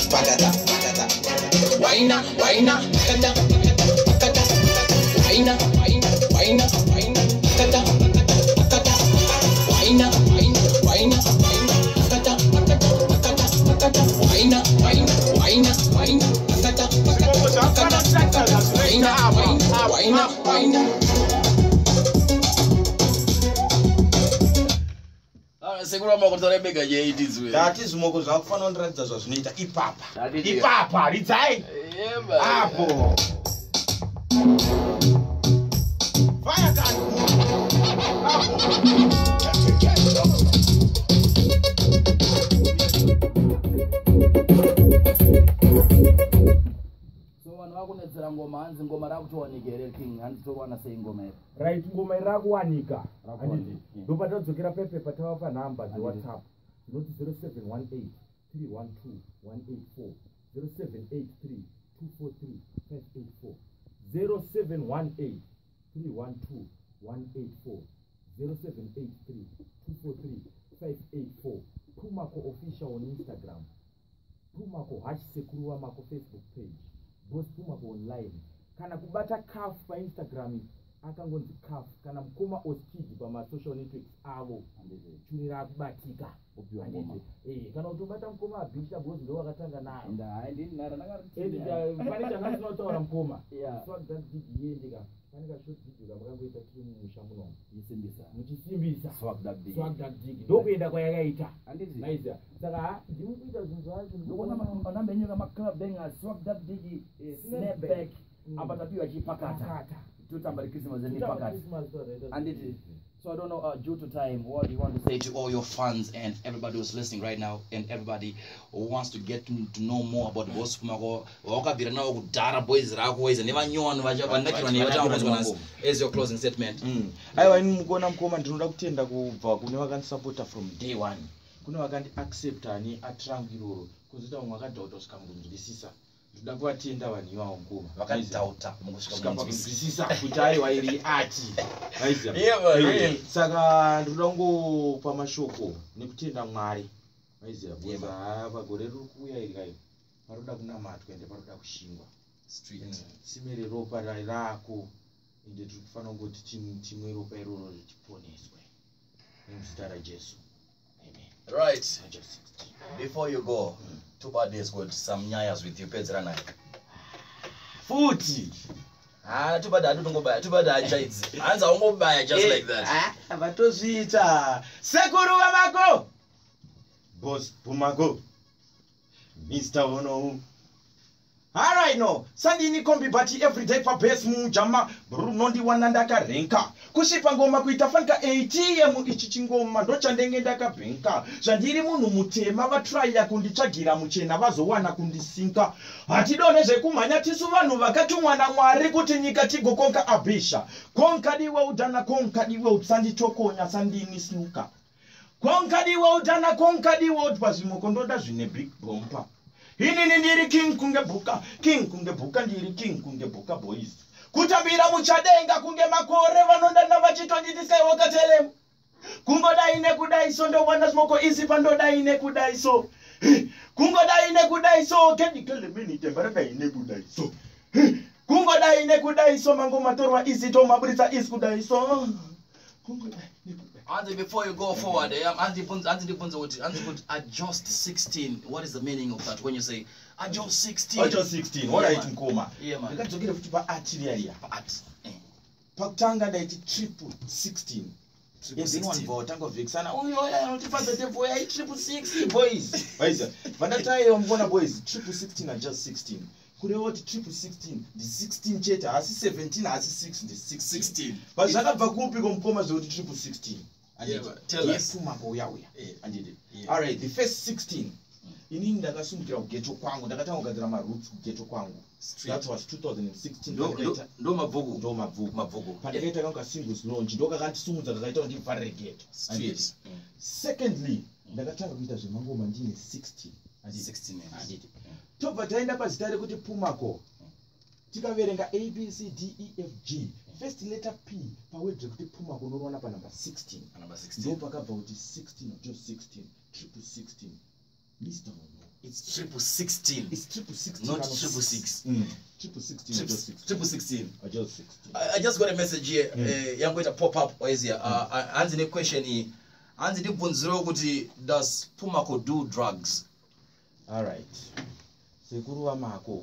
pakata waina kata waina kata waina segura makotore bega je itizwe that is moko zvakufana ndiradza zvazvinoita ipapa ridzai apo fire gun kunetsera ngoma hanzi ngoma rakutowanika here king handitorwana sei ngoma iri right ngoma iri rakuwanika ndopatadzokera pepe patava panhamba dzewhatsapp dzinoti 0718 312 184 0783 243 584 0718 312 184 0783 243 584 Pumacol official on Instagram, Pumacol #sekuru wamako Facebook page, boss Pumacol online. Kana kubata calf pa Instagram akangonzi calf, kana mkoma oskidi pa social networks avo chunira kubatika obiwa ngoma kana utobata mkoma abisha boss ndo wakatanga naye ndini nara nakariti pane changa sinotaura mkoma so that yendika kana short video kamakaita timu mushamuno yisimbisa muchisimbisa swag that dig ndokuenda kwa yakaita anditi nice saka ndikuita zvinhu zvacho ndokona manamba enyu kama club benga swag that dig snapback apa tapiwa chipakata tutambari Christmas and pakati anditi. So I don't know, due to time, what do you want to say to all your fans and everybody who's listening right now, and everybody who wants to get to know more about boss Pumacol? Boys, as your closing statement. Aiwa ini mukona mkoma ndinoda kutenda kubva kune vakandisupporta from day one. Kune vakandi accepta ani atrangiroro kuzita umwe akadhauta kusvika mukunzwisisa. Ndoda kuvatenda vanhu ivavo mukoma Vakadhauta kusvika mukunzwisisa kuti aiwa iri ati. Saka ndoda kungopa mashoko nekutenda Mwari. Maiziva kuza pagore riri kuuya iri kayo. Paroda kunamatwa ende paroda kushingwa. Street. Simere ropa rako. Ende tikufana ngoti timwe ropa iroro tiponeswe. Muzita raJesu. Amen. Right. Before you go, Tubad has got some nyayas with you, Pedzrana. Futi. Tubad adutongobaya. Tubad achaidzi. Anza ungobaya just like that. Vatozviita. Sekuru wamako. Boss Pumacol. Mr. Ono. Alright no, sandini kombi bati everyday pa base mujama Brunondi wanandaka renka kushipa ngoma kuitafanika ATM ichi ngoma ndocha ndenge ndaka benka zvandiri munhu mutema va try ya kunditsvagira muchena vazowana kundisinka hatidone zvekumhanya tisu vanhu vakatumwa naMwari kuti nyika tigokonka abisha konkadiwe udana konkadiwe usanditokonya sandini snuka konkadiwe udana konkadiwe utpazvimoko ndoda zvine big bompa. Ini ndiri king kunge buka ndiri king kunge buka boys. Kutambira muchadenga kunge makore vanondana vachitonditisa wakatelemu. Kungoda ine kudaiso ndo wana smoko isi pandoda ine kudaiso. Kungoda ine kudaiso kendikele mini tembarada ine kudaiso. Kungoda ine kudaiso mango matorwa isi to mabrisa isi kudaiso. Kungoda ine kudaiso. Andy, before you go forward, Andy put adjust 16. What is the meaning of that when you say adjust 16? Adjust 16. What are you nkoma? Yeah man. Ndakadzokera futi pa artillery. Pa art. Pakutanga ndaiti triple 16. Yes, one vote tango vexana. Uyo ya notifaza devo ya triple 16 boys. Waiza. Vanatayo mbona boys triple 16 and just 16. Kure woti triple 16 the 16 cheta asi 17 asi 6 the 16. But zvakabva kupi komukoma zvoti triple 16. Yeah, tell us. Pumacol yauya. Andide. All right, the first 16. Inini ndakasumukira kugeto kwangu, ndakatanga kugadzira maroots kugeto kwangu. That was 2016. Ndo mabvuku. Pandakaita kanga singles launch, ndokakandisumudza kakaita kuti ndivharire geto. Street. Secondly, ndakatanga kuita zvemangoma ndine 16. 16. Andide. Tobva taenda pazita rekuti Pumacol. Tikaverenga A B C D E F G. First letter P pawedze kuti Pumacol unoona pa number 16. Number 16. Ndo pakabva kuti 16 just 16 triple 16. Mr. Ono It's triple 16. It's triple 16. Not triple 6. Triple 16. Triple 16. Or just 16. I just got a message here. I'm going to pop up. Or is here? Answer the question here. Answer the question. Does Pumacol do drugs? All right. Sekuru wa mako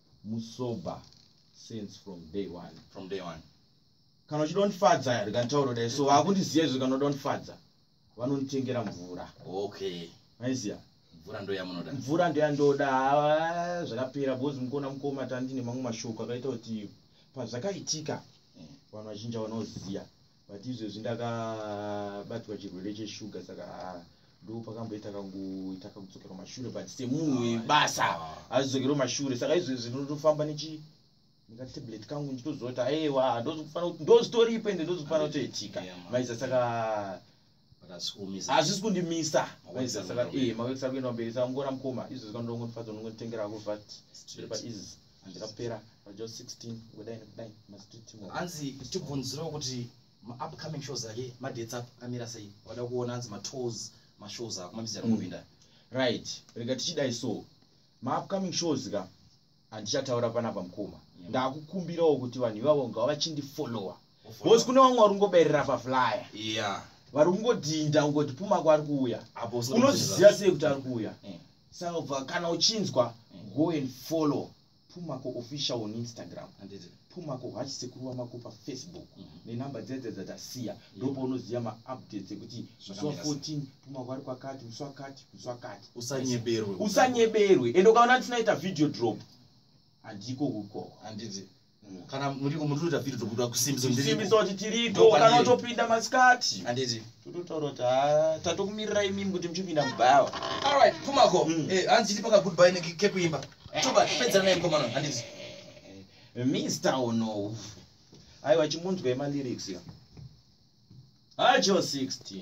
musoba since from day one. From day one. Kana uchidonfadza here kantauro dai so akundiziya izvo kana udonfadza vanonditengera mvura. Okay. Maiziya. Mvura ndo yamunoda. Mvura ndo yandoda zvakapera bozi mukona mukoma tandine mamwe mashoko akaita kuti pazvakaitika vanhu vazhinji vanoziya but izvezvi ndakabatwa chirwere cheshuga saka ndo pakamboita kangoita kudzokera mashure but semunhu webasa azodzokera mashure saka izvezvi ndinotofamba nekatablet kangu ndichitozoti aiwa ndozvitoripo ende ndozvifanira kutoitika maiza saka hazvisi kundimisa maiza saka mavekisa kuenda mberi saka mungona mukoma izvezvi kandongondifadza unongotengera kovat but izvi ndikapera just 16 kudai nekudai mastreet anzi tibvunzirewo kuti ma-upcoming shows ake ma-dates amira sei wada kuona anzi ma-tours ma-shows ako mamizira kupinda right rega tichidai so ma-upcoming shows ka handichataura panapa mukoma ndakukumbirawo kuti vanhu ivavo ngava vachindifollowa bcause kune vamwe vari kungobairira paflyer vari kungodhinda ungoti Pumacol ari kuuya unoziziva sei kuti ari kuuya saka kana uchinzwa go and follow Pumacol official on Instagram Pumacol hachisekuru wamako pafacebook nenhamba dzedze dzatasiya ndopo unoziva maupdates ekuti musi wa 14 Pumacol ari kwakati musi wakati usanyeberwe ende ukaona tinaita video drop handiko kuko handiti kana murikuita video drop kusimbisa kuti tiriko kana utopinda masikati handiti tototaura kuti tatokumirira imimi kuti muchipinda mubhawa. Alright Pumacol hanzi tiri paka goodbye nekekuimba tubad pedzana naye mukomana handiti Mr. Ono aiwa chimunzwa emalyrics ya acho 16.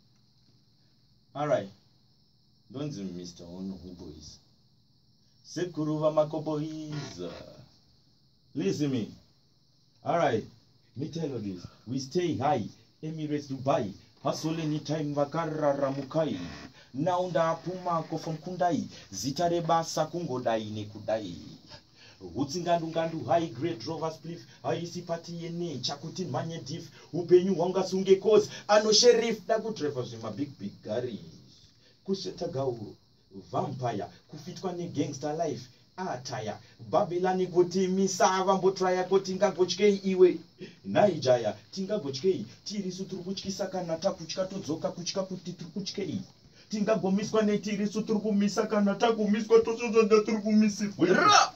Alright ndonzi Mr. Ono boys sekuru vamako boys listen me. Alright me tell you this, we stay high Emirates Dubai hustle anytime vakarara mukai now nda Pumacol from Kundai zita rebasa kungodai nekudai utsingandu high grade rover spliff haisi pati yene chakuti manye diff upenyu hwanga sunge cause ano sheriff da kudrive zvima big garis kuseta gauro vampire kufitwa ne gangster life ataya Babylon kuti misava mbotraya kuti tingagotyei iwe naijaya tingagotyei tirisu turi kutyisa kana takutya todzoka kutya kuti turi kutyei tingagomiswa netirisu turi kumisa kana takumiswa tozoda turi kumisirwa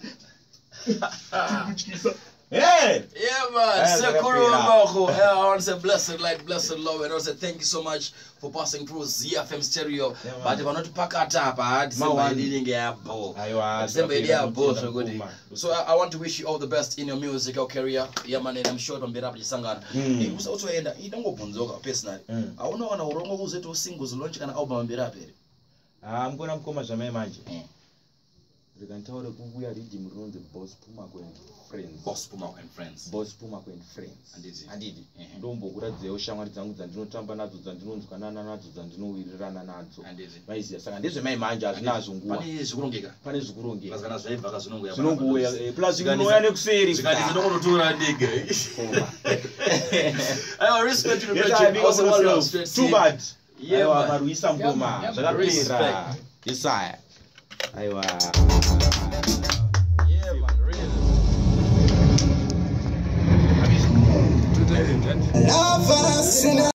Hey! Yeah, man. Sekuru Pumacol. I want to say blessed light, blessed love. And I want to say thank you so much for passing through ZFM stereo. But if I not pack it up, I so I want to wish you all the best in your musical career. Yeah, man. And I'm sure I'm better sangana. It was also end. You don't go bunzoga personally. I don't know when I will go to singles launch an album better. I'm going to come as a manager. We can tell the people we are reading around the Boss Pumacol and Friends. Boss Pumacol and Friends. Boss Pumacol and Friends. And did it. Don't bogura the ocean and no tampa nazo and no canana and no rana nazo. And did it. My sister, and this is my man just Nazungu. Panis Rungiga. Panis Rungi. As gonna say, Bacasunungu. Plus, you can know any series. I don't do a dig. I respect you. Tubad. Yeah, Maruisa Mboma. Zagapira. Desire. Aiwa. Yeah, man, really.